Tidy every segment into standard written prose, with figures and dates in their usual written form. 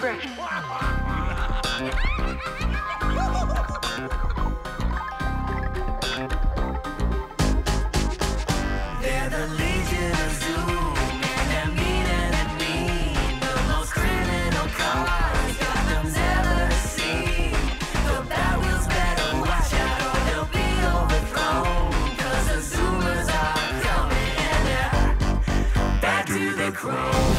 brick. They're the Legion of Zoom, and they're meaner than mean. The most criminal cars Gotham's ever seen. The Batwheels better watch out or they'll be overthrown. 'Cause the Zoomers are coming and they're back to the chrome.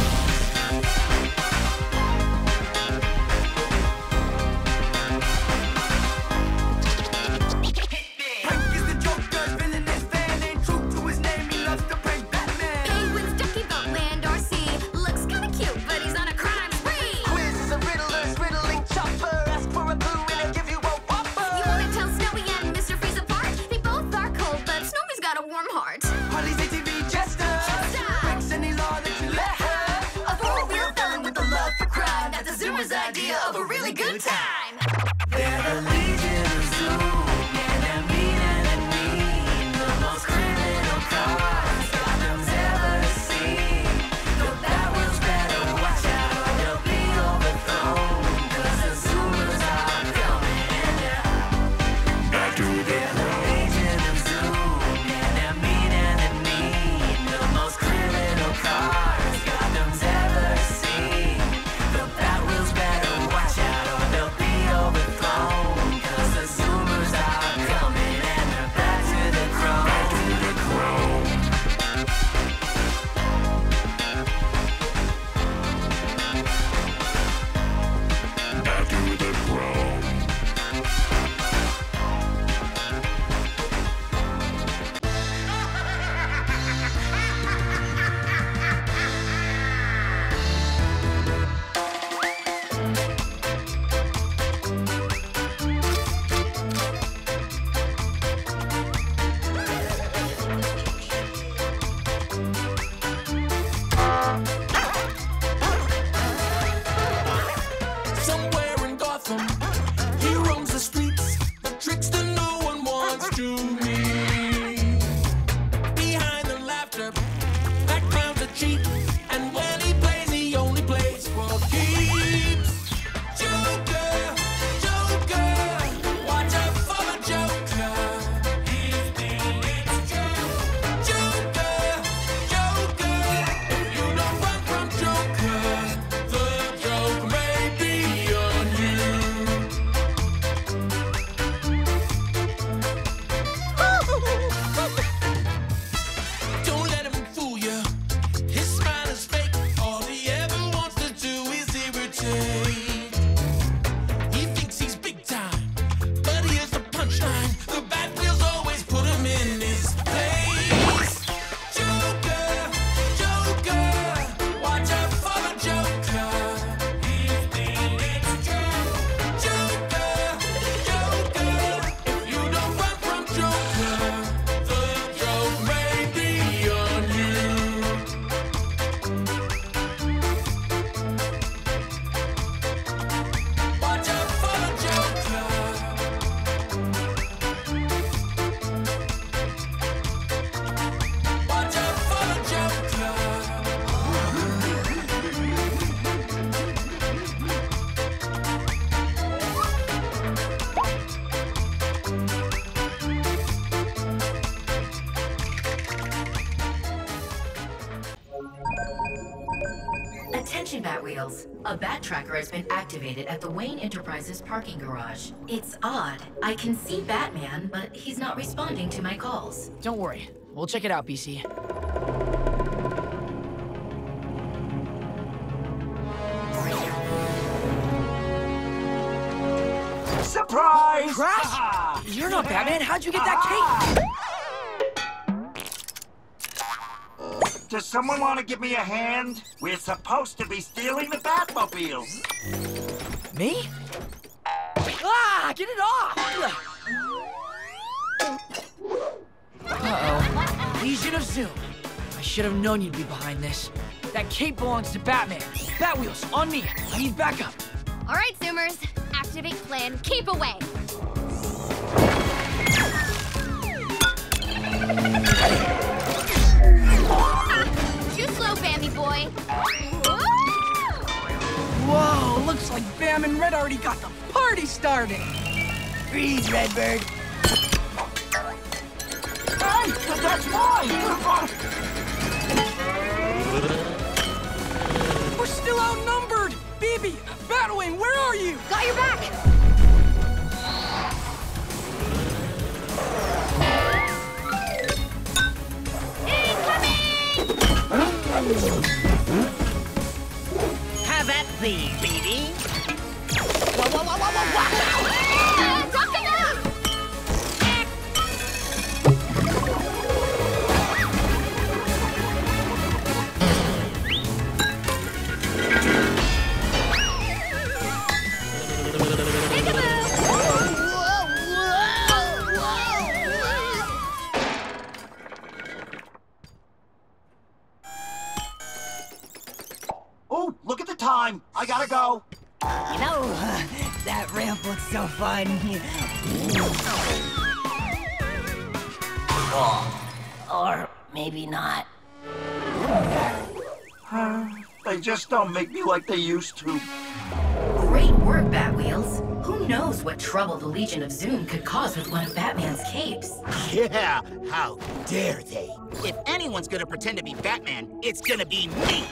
Idea of a really good time. They're the Legion of Zoom, and they're meaner than mean. The most criminal cars Gotham's ever seen. The Batwheels better watch out or they'll be overthrown. 'Cause the Zoomers are coming and they're back to the Legion of Zoom, and they're meaner than mean. The most criminal cars Gotham's ever seen. The Batwheels better watch out or they'll be overthrown. 'Cause the Zoomers are coming and they're back to the chrome. Back to the chrome. Back to the chrome. Somewhere in Gotham, he roams the streets, the trickster no one wants to meet. Behind the laughter, that clown's a cheat, and when he plays, he only plays for keeps. Joker, Joker, watch out for the Joker. He's it's true. Joker, Joker, if you don't run from Joker, the joke may be on you. Don't let him fool you. His smile is fake. All he ever wants to do is irritate. He thinks he's big time, but here's the punchline. The Batwheels always put him in his place. Joker, Joker, watch out for the Joker. He's it's true. Joker, Joker, if you don't run from Joker, the joke may be on you. Watch out for the Joker. Watch out for the Joker. Attention Batwheels. A bat tracker has been activated at the Wayne Enterprises parking garage. It's odd. I can see Batman, but he's not responding to my calls. Don't worry. We'll check it out, BC. Surprise! Crash? You're not Batman. How'd you get that cape? Does someone want to give me a hand? We're supposed to be stealing the Batmobiles. Me? Ah! Get it off! Uh-oh. Legion of Zoom. I should have known you'd be behind this. That cape belongs to Batman. Batwheels, on me. I need backup. All right, Zoomers. Activate plan. Cape away. Too slow, Bambi boy. Whoa, look Looks like Bam and Red already got the party started. Freeze, Redbird. Hey, that's mine! We're still outnumbered! Bibi, Batwing, where are you? Got your back! Have at thee, Bibi. Whoa, whoa, whoa, whoa, whoa, whoa! Drop it up! Oh, look at the time. I gotta go. You know, that ramp looks so fun. Or maybe not. They just don't make me like they used to. Great work, Batwheels. Who knows what trouble the Legion of Zoom could cause with one of Batman's capes? Yeah, how dare they? If anyone's gonna pretend to be Batman, it's gonna be me.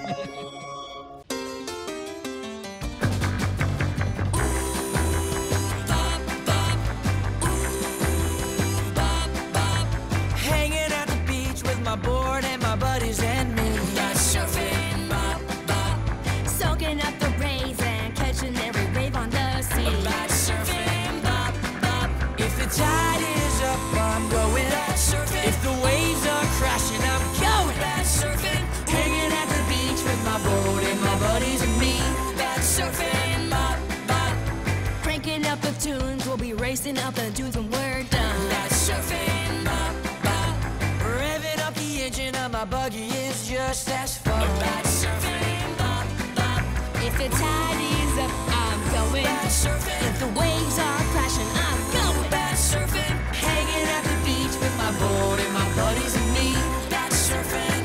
Hanging at the beach with my board and my buddies and me. Surfing, bop, bop. Soaking up the rays and catching every wave on the sea. Surfing, bop, bop. If the tide is up, I'm going. Surfing. If the waves are crashing, I'm going. Surfing, Hanging at the beach with my board and my buddies and me. surfing, bop, bop. Cranking up the tunes, we'll be racing up the dunes when we're done. Surfing, bop, bop. Revving up the engine of my buggy is just as fun. Surfing, bop, bop. If the tide is up, I'm going. Surfing. If the waves are crashing, I'm going. Surfing, Hanging at the beach with my board and my buddies and me. surfing.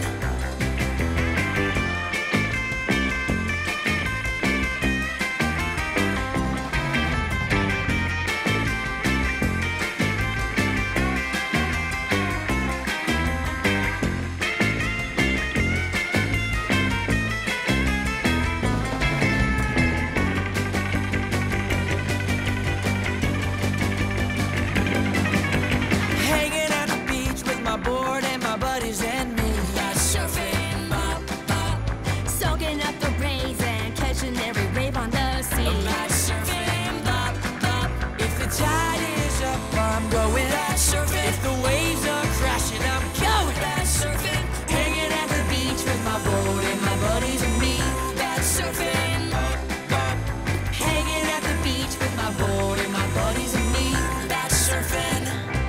Hanging at the beach with my board and my buddies and me. Surfing, bop, bop. Soaking up the rays and catching every wave on the sea. Surfing, bop, bop. If the tide is up, I'm going. Surfing. If the waves are crashing, I'm going. Surfing, Hanging at the beach with my board and my buddies and me. surfing, Hanging at the beach with my board and my buddies and me. surfing.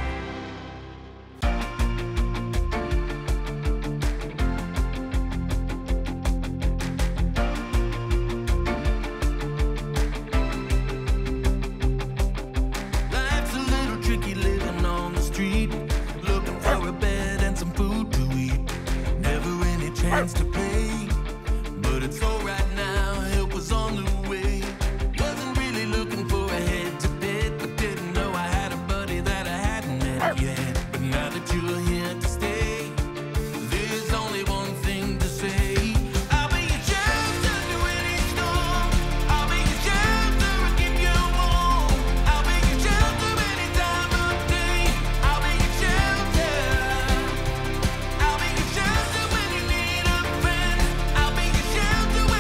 Life's a little tricky living on the street, looking for a bed and some food to eat. Never any chance to play, but it's alright now. Help was on the way. Wasn't really looking for a head to bed, but didn't know I had a buddy that I hadn't met yet. But now that you're here to stay, there's only one thing to say. I'll be your shelter through any storm. I'll be your shelter and keep you warm. I'll be your shelter any time of day. I'll be your shelter. I'll be your shelter when you need a friend. I'll be your shelter when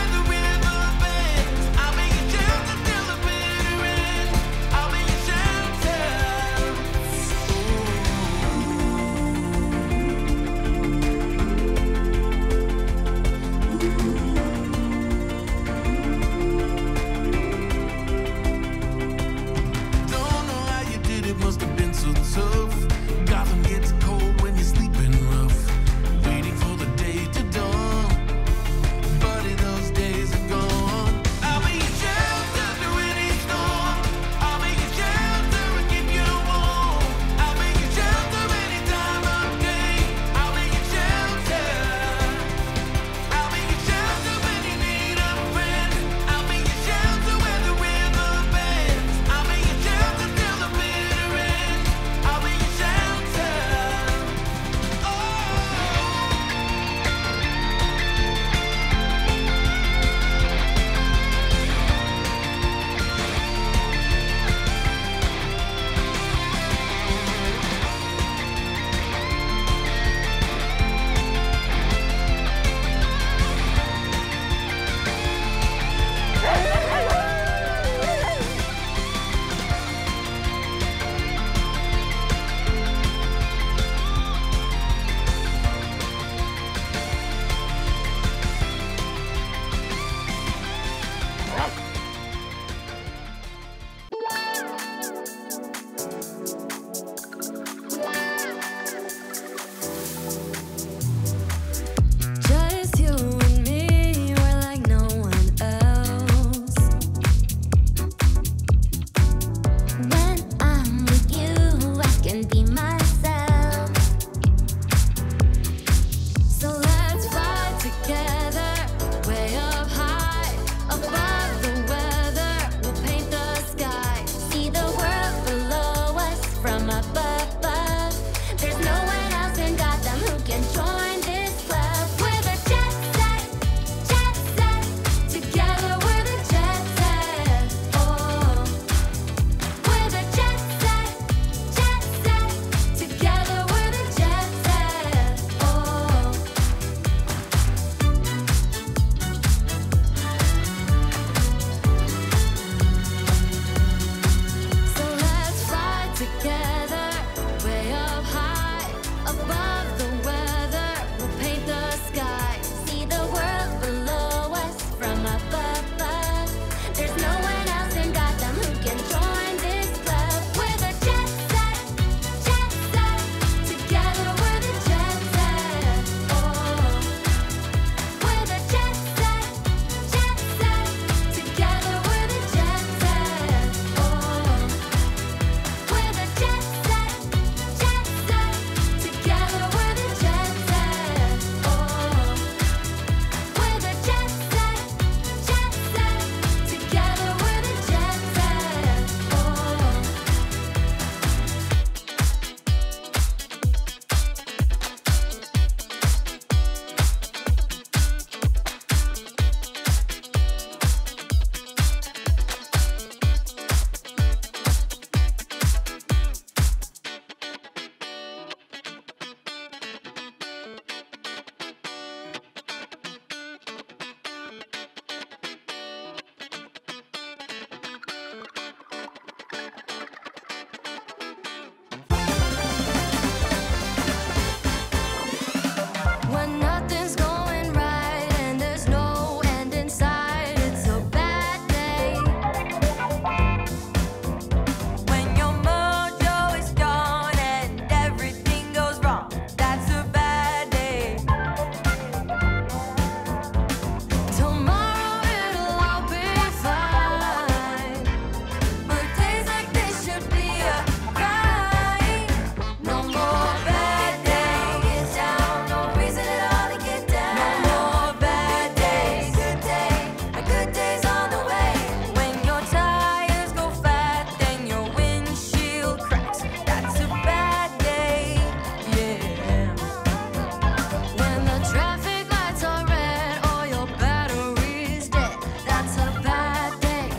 Tomorrow it'll all be fine. But days like this should be a crime. No more bad days. Get down, no reason at all to get down. No more bad days. Good day, a good day's on the way. When your tires go flat, then your windshield cracks. That's a bad day, yeah. When the traffic lights are red or your battery's dead, that's a bad day.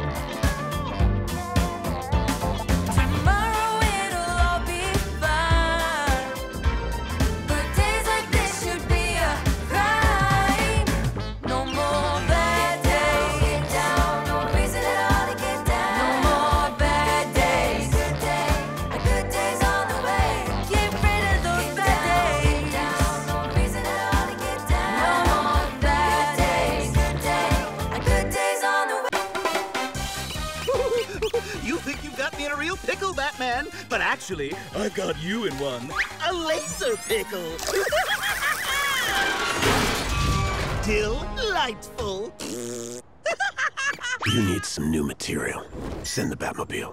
Tomorrow it'll all be fine. But days like this should be a crime. No more bad days. Get down, no reason at all to get down. No more bad days. Good day, a good day's on the way. Get rid of those bad days. Get down, no reason at all to get down. No more bad days. Good day, a good day's on the way. You think you've got me in a real pickle, Batman, but actually, I've got you in one. A laser pickle. Delightful. You need some new material. Send the Batmobile.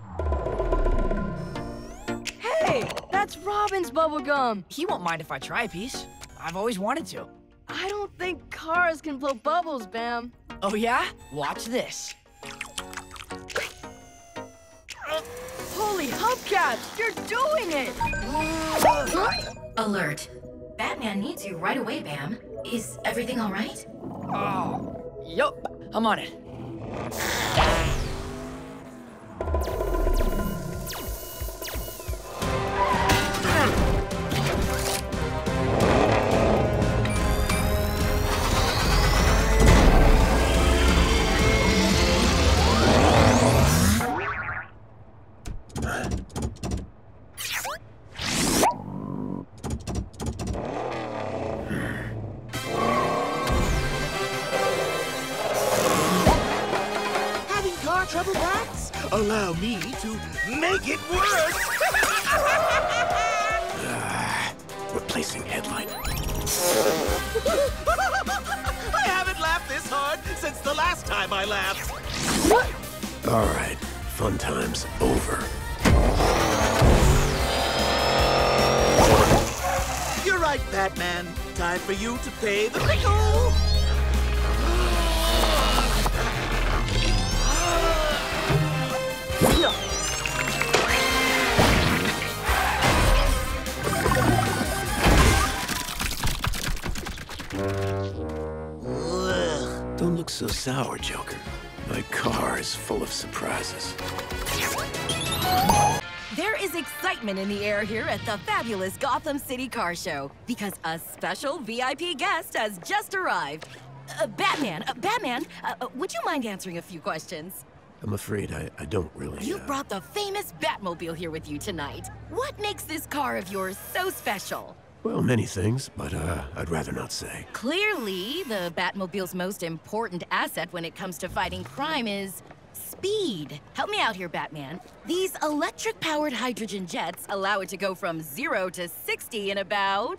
Hey, that's Robin's bubblegum. He won't mind if I try a piece. I've always wanted to. I don't think cars can blow bubbles, Bam. Oh yeah? Watch this. Holy hubcaps, you're doing it! Alert. Batman needs you right away, Bam. Is everything all right? Oh, yup. I'm on it. Having car trouble, Bats? Allow me to make it worse. Replacing headlight. I haven't laughed this hard since the last time I laughed. All right, fun time's over. You're right, Batman. Time for you to pay the pickle. Don't look so sour, Joker. My car is full of surprises. There is excitement in the air here at the fabulous Gotham City Car Show because a special VIP guest has just arrived. Batman, would you mind answering a few questions? I'm afraid I don't really... You brought the famous Batmobile here with you tonight. What makes this car of yours so special? Well, many things, but I'd rather not say. Clearly, the Batmobile's most important asset when it comes to fighting crime is speed. Help me out here, Batman. These electric-powered hydrogen jets allow it to go from 0 to 60 in about...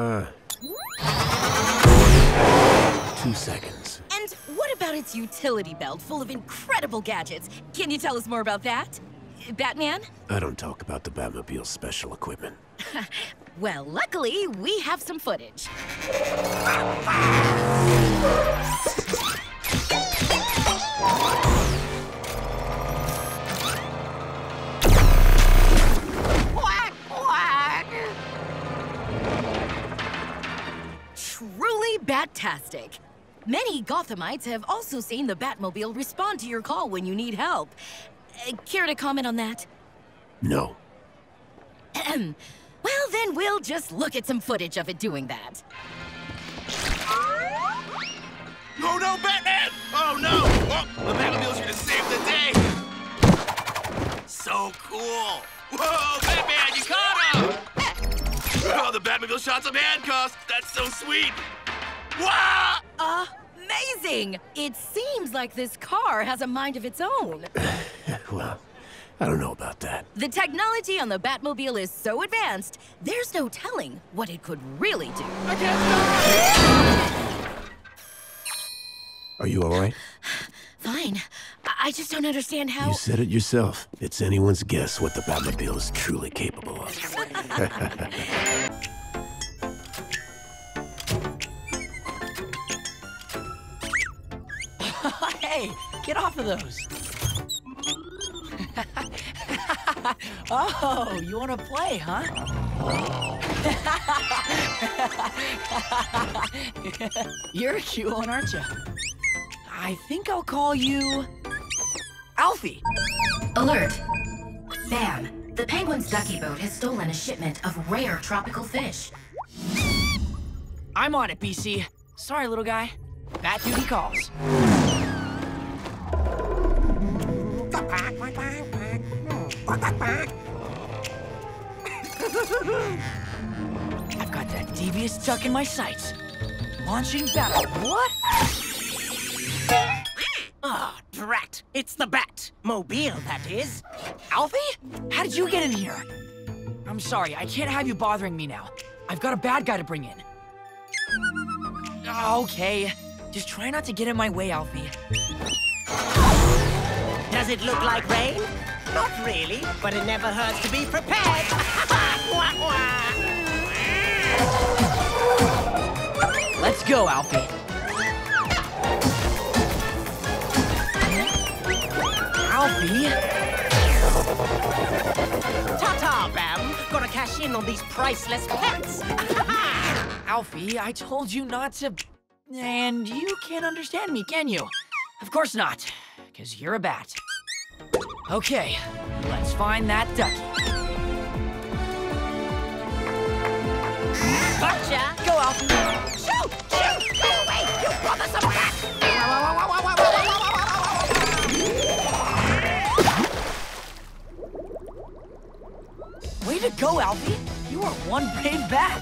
2 seconds. And what about its utility belt full of incredible gadgets? Can you tell us more about that? Batman? I don't talk about the Batmobile's special equipment. Well, luckily, we have some footage. Quack, quack! Truly Bat-tastic. Many Gothamites have also seen the Batmobile respond to your call when you need help. Care to comment on that? No. Well, then we'll just look at some footage of it doing that. Oh no, Batman! Oh no! Oh, the Batmobile's here to save the day! So cool! Whoa, Batman, you caught him! Oh, the Batmobile shot some handcuffs! That's so sweet! Wow! Amazing! It seems like this car has a mind of its own. Well, I don't know about that. The technology on the Batmobile is so advanced, there's no telling what it could really do. I can't stop! Are you all right? Fine. I just don't understand how... You said it yourself. It's anyone's guess what the Batmobile is truly capable of. Hey, get off of those. Oh, you want to play, huh? You're a cute one, aren't you? I think I'll call you... Alfie! Alert! Bam! The Penguin's ducky boat has stolen a shipment of rare tropical fish. I'm on it, BC. Sorry, little guy. Bat duty calls. I've got that devious duck in my sights. Launching battle. What? Oh, drat. It's the Batmobile, that is. Alfie? How did you get in here? I'm sorry, I can't have you bothering me now. I've got a bad guy to bring in. Okay, just try not to get in my way, Alfie. Does it look like rain? Not really, but it never hurts to be prepared. Let's go, Alfie. Alfie? Ta-ta, Bam! Gotta cash in on these priceless pets. Alfie, I told you not to... And you can't understand me, can you? Of course not, because you're a bat. Okay, let's find that ducky. Gotcha! Go, Alfie! Shoot! Shoot! Go away! You bothersome bat! Way to go, Alfie! You are one brave bat!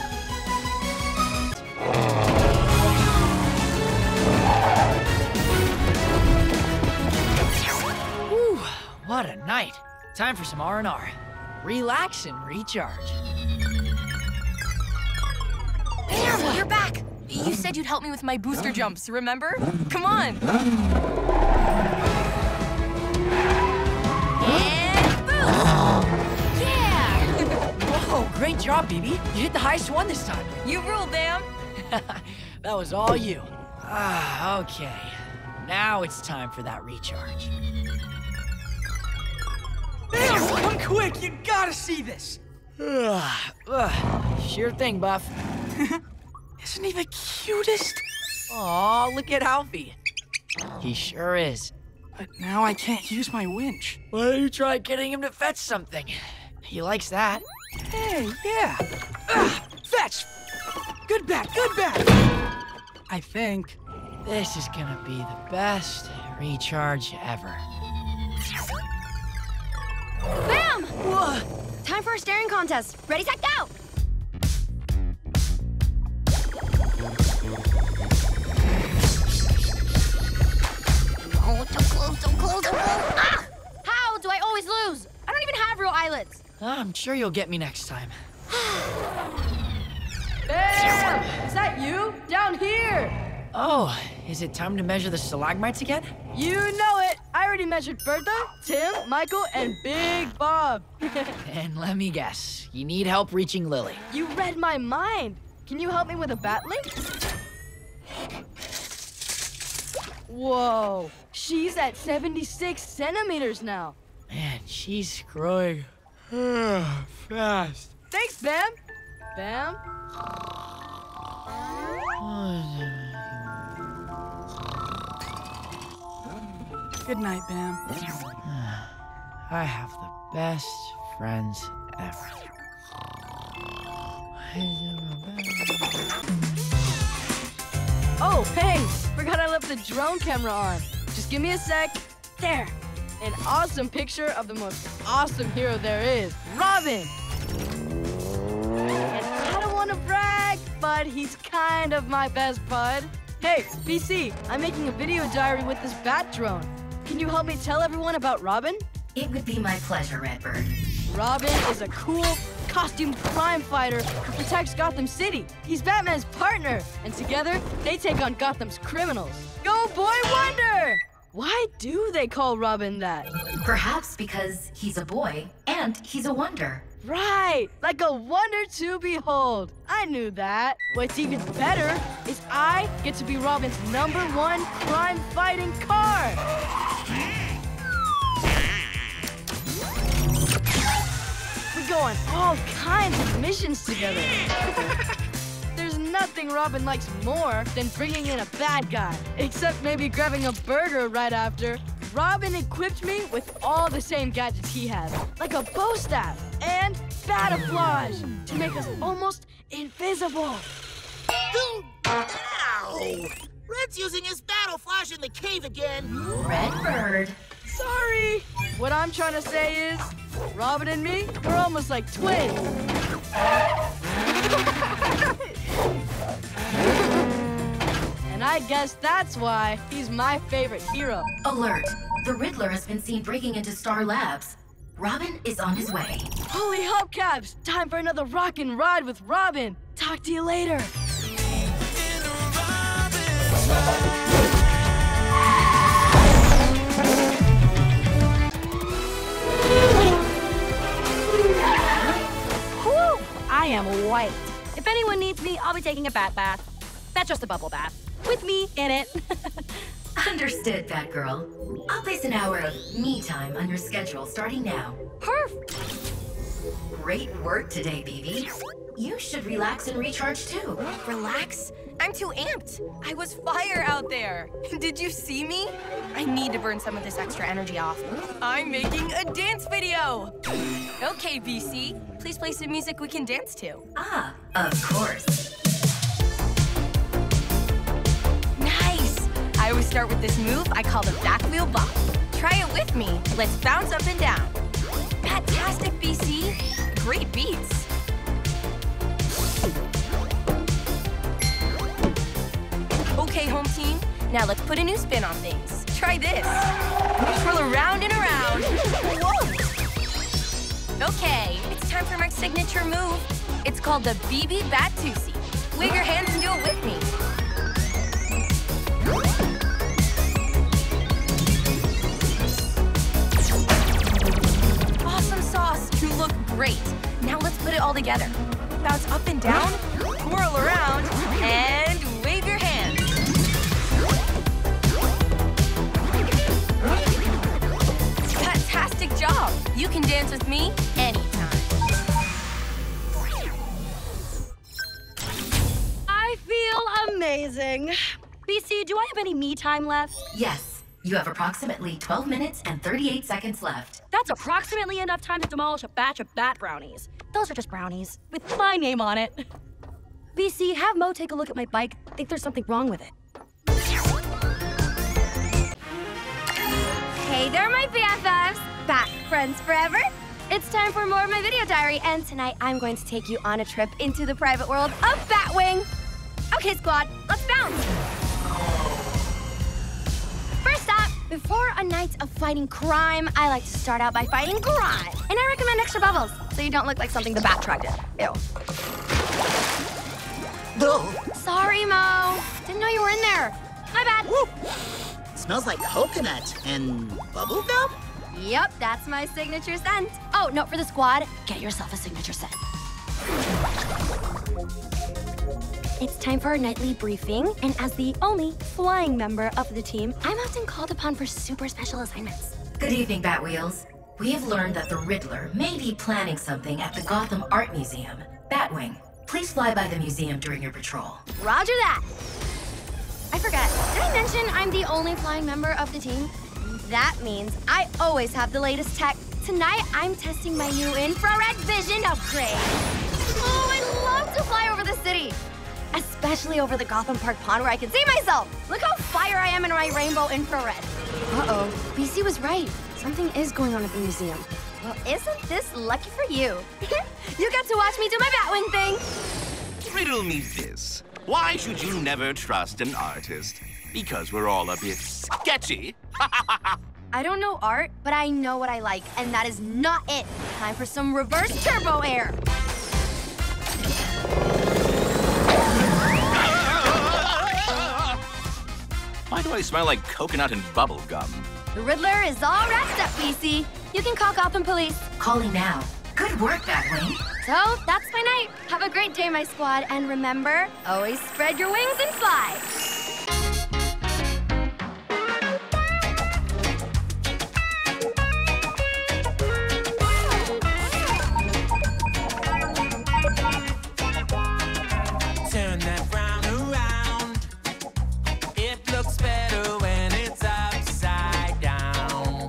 Whew, what a night. Time for some R&R. Relax and recharge. Bam, you're back! You said you'd help me with my booster jumps, remember? Come on! And boom! Yeah! Whoa, great job, Bibi. You hit the highest one this time. You rule, Bam! That was all you. Ah, okay. Now it's time for that recharge. Bam, come quick, you gotta see this. Sure thing, Buff. Isn't he the cutest? Aw, look at Alfie. He sure is. But now I can't use my winch. Why don't you try getting him to fetch something? He likes that. Hey, yeah. Fetch! Good bat, good bat! I think this is gonna be the best recharge ever. Bam! Whoa. Time for a staring contest. Ready, set, go! Oh, don't close, don't close, don't close! Ah! How do I always lose? I don't even have real eyelids. I'm sure you'll get me next time. Bam! Is that you? Down here! Oh, is it time to measure the stalagmites again? You know it! I already measured Bertha, Tim, Michael, and Big Bob. And let me guess, you need help reaching Lily. You read my mind. Can you help me with a bat link? Whoa, she's at 76 centimeters now. Man, she's growing fast. Thanks, Bam. Bam? Good night, Bam. I have the best friends ever. Oh, hey, forgot I left the drone camera on. Just give me a sec. There. An awesome picture of the most awesome hero there is, Robin. And I don't want to brag, but he's kind of my best bud. Hey, BC, I'm making a video diary with this bat drone. Can you help me tell everyone about Robin? It would be my pleasure, Redbird. Robin is a cool, costumed crime fighter who protects Gotham City. He's Batman's partner, and together they take on Gotham's criminals. Go, Boy Wonder! Why do they call Robin that? Perhaps because he's a boy and he's a wonder. Right, like a wonder to behold. I knew that. What's even better is I get to be Robin's #1 crime-fighting car. We go on all kinds of missions together. There's nothing Robin likes more than bringing in a bad guy, except maybe grabbing a burger right after. Robin equipped me with all the same gadgets he has, like a bow staff and Batwheels to make us almost invisible. Ow! Red's using his battle flash in the cave again. Redbird. Sorry. What I'm trying to say is, Robin and me, we're almost like twins. And I guess that's why he's my favorite hero. Alert! The Riddler has been seen breaking into Star Labs. Robin is on his way. Holy hubcaps! Time for another rockin' ride with Robin. Talk to you later. Whew! I am white. If anyone needs me, I'll be taking a bat bath. That's just a bubble bath. With me in it. Understood, Batgirl. I'll place an hour of me time on your schedule starting now. Perfect. Great work today, Bibi. You should relax and recharge too. Relax? I'm too amped. I was fire out there. Did you see me? I need to burn some of this extra energy off. I'm making a dance video. Okay, BC. Please play some music we can dance to. Ah, of course. Nice. I always start with this move I call the Batwheel Buff. Try it with me. Let's bounce up and down. Fantastic, BC. Great beats. Okay, home team. Now let's put a new spin on things. Try this. Twirl around and around. Whoa! Okay, it's time for my signature move. It's called the Bibi Bat-Tusi. Wave your hands and do it with me. Awesome sauce. You look great. Now let's put it all together. Bounce up and down, twirl around, and wave your hands. Fantastic job. You can dance with me anytime. I feel amazing. BC, do I have any me time left? Yes, you have approximately 12 minutes and 38 seconds left. That's approximately enough time to demolish a batch of bat brownies. Those are just brownies, with my name on it. BC, have Mo take a look at my bike. I think there's something wrong with it. Hey there, my BFFs! Bat friends forever! It's time for more of my video diary, and tonight I'm going to take you on a trip into the private world of Batwing. Okay, squad, let's bounce! First up, before a night of fighting crime, I like to start out by fighting crime. And I recommend extra bubbles, so you don't look like something the Bat Truck did. Ew. No. Sorry, Mo. Didn't know you were in there. My bad. Woo. Smells like coconut and bubble gum? Yep, that's my signature scent. Oh, no, for the squad, get yourself a signature scent. It's time for our nightly briefing, and as the only flying member of the team, I'm often called upon for super special assignments. Good evening, Batwheels. We have learned that the Riddler may be planning something at the Gotham Art Museum. Batwing, please fly by the museum during your patrol. Roger that. I forgot, did I mention I'm the only flying member of the team? That means I always have the latest tech. Tonight, I'm testing my new infrared vision upgrade. Oh, I'd love to fly over the city. Especially over the Gotham Park pond where I can see myself. Look how fire I am in my rainbow infrared. Uh-oh, BC was right. Something is going on at the museum. Well, isn't this lucky for you? You get to watch me do my Batwing thing. Riddle me this. Why should you never trust an artist? Because we're all a bit sketchy. I don't know art, but I know what I like, and that is not it. Time for some reverse turbo air. do I smell like coconut and bubble gum? The Riddler is all wrapped up, BC. You can call Gotham Police. Calling now. Good work, Batwing. So, that's my night. Have a great day, my squad. And remember, always spread your wings and fly. Turn that frown around. It looks better when it's upside down.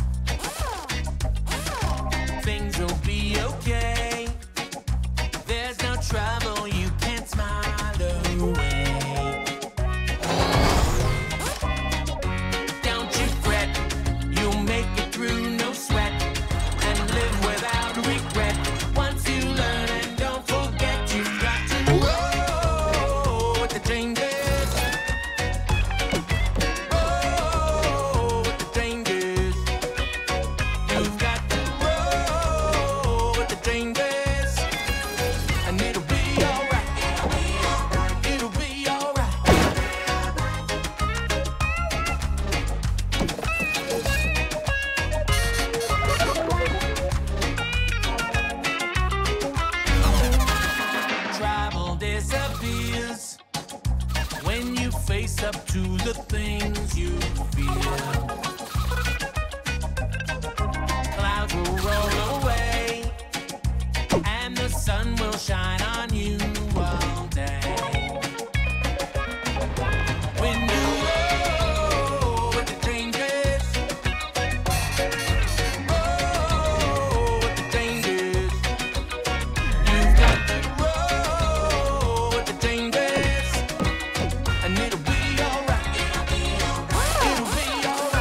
Things will be okay. There's no trouble, you can't smile away. Don't you fret, you'll make it through, no sweat, and live without regret. Once you learn and don't forget, you've got to roll with the changes. Roll with the changes. You've got to roll with the changes. And it'll be alright. It'll be alright. Trouble disappears when you face up to the things you fear. Clouds will roll away, and the sun will shine on you all day. When you roll with the changes, roll with the changes. You've got to roll with the changes, and it'll be alright. It'll be alright.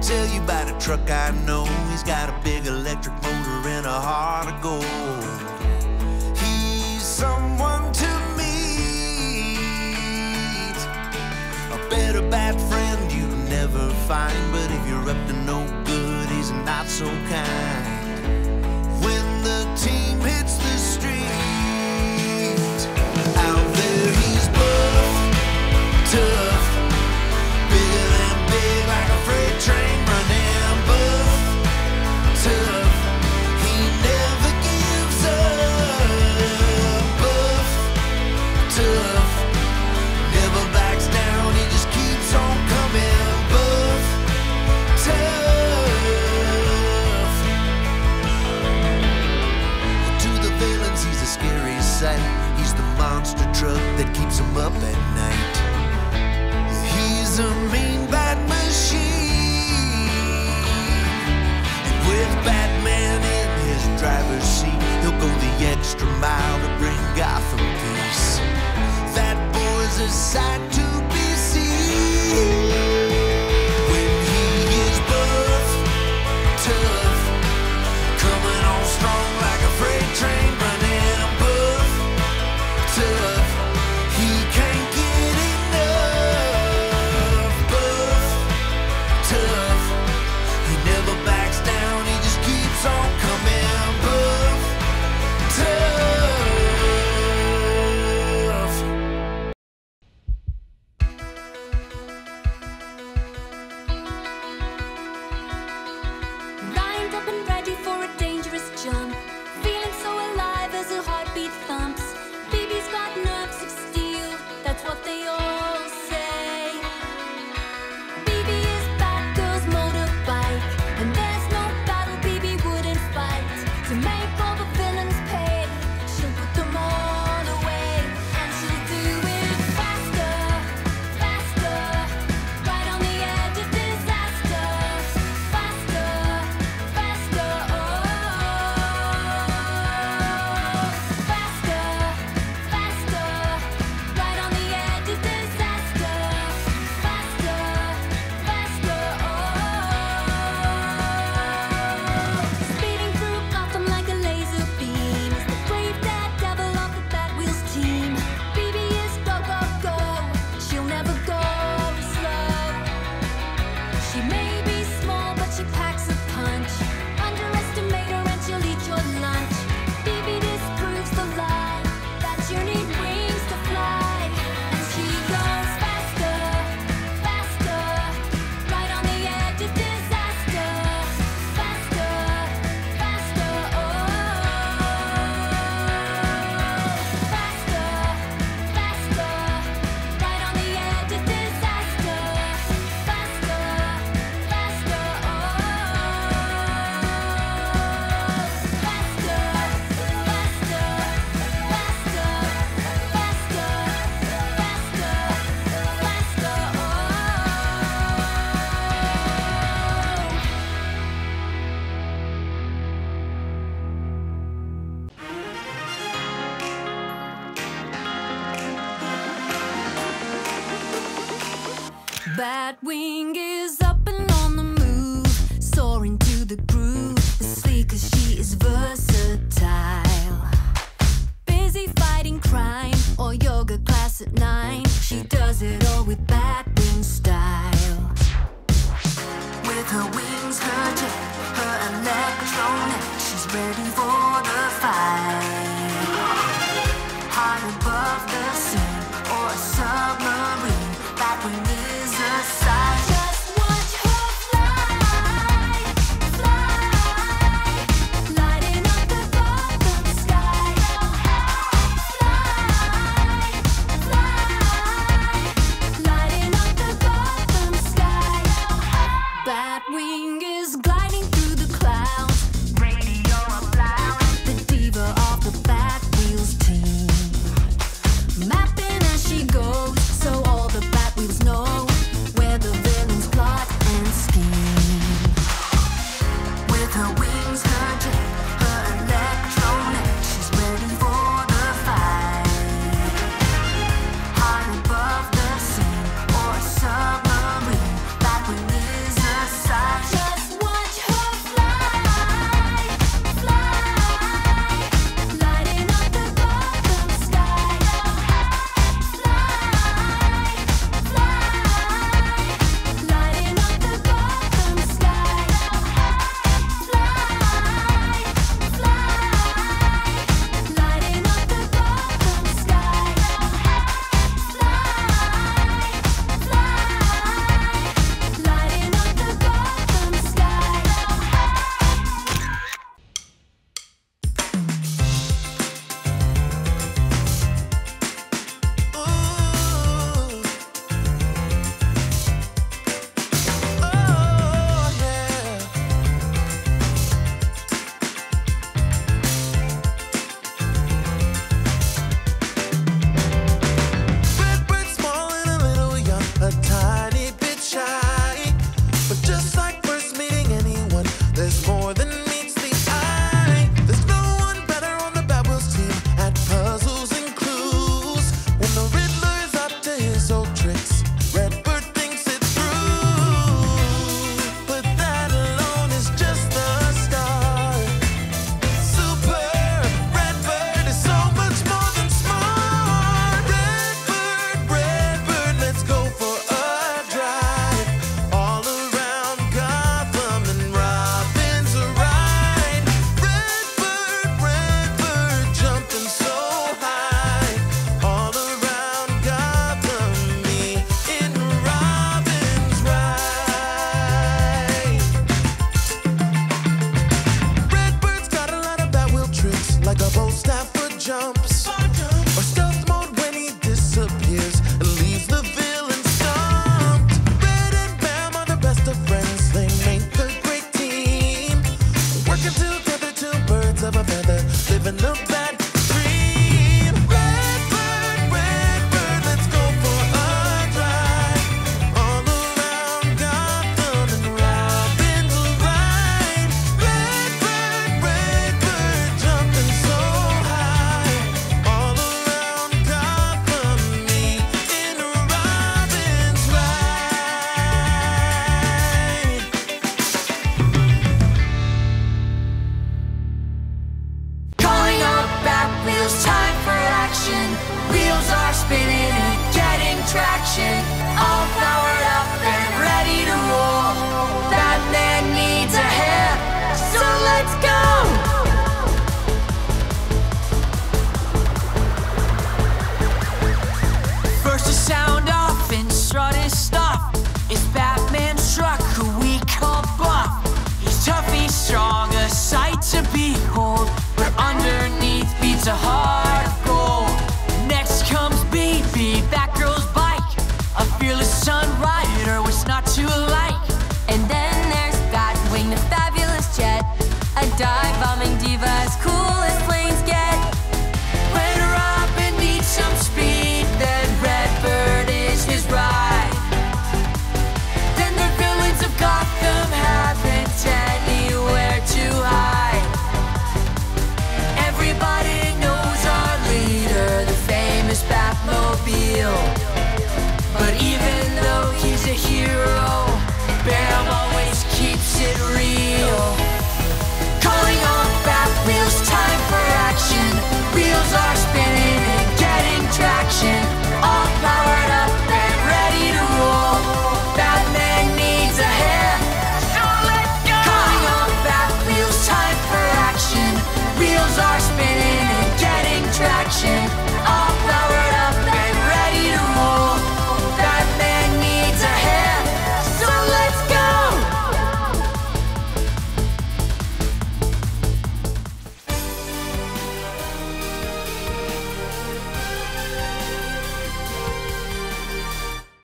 tell you about a truck I know. He's got a big electric motor and a heart of gold. He's someone to meet, a better bad friend you'll never find. But if you're up to no good, he's not so kind. When the team hits the street, out there he's buff, tough, bigger than big, like a freight train running. Buff, tough, he never gives up. Buff, tough, never backs down, he just keeps on coming. Buff, tough. To the villains, he's a scary sight. He's the monster truck that keeps him up at night. He's a mean bad machine, and with Batman in his driver's seat, he'll go the extra mile to bring Gotham peace. That boy's a sight to be seen. When he is buff, tough, coming on strong like a freight train running. Buff, tough, he can't get enough. Buff, tough, he never backs down, he just keeps on coming. Buff, tough. Lined up and ready for a dangerous jump, feeling so alive as her heartbeat thumps. Bibi's got nerves of steel, that's what they all say. Bibi is Batgirl's motorbike, and there's no battle Bibi wouldn't fight. To make all the villains pay, she'll put them all away, and she'll do it faster, faster, right on the edge of disaster. Faster, faster, oh. Faster, faster, right on the edge of disaster. Faster, faster, oh. Speeding through Gotham like a laser beam is the brave daredevil of the Batwheels team. Bibi is go, go, go, she'll never go slow. She may be small, but she packs a punch. Underestimate her and she'll eat your lunch. Bibi disproves the lie that you need wings to fly. And she goes faster, faster, right on the edge of disaster. Faster, faster, oh. Faster, faster, right on the edge of disaster. Faster, faster, oh. Faster, faster, faster, faster, faster, faster, oh. Batwing is up and on the move, soaring to the groove. As sleek as she is versatile. Busy fighting crime or yoga class at 9. She does it all with Batwing style.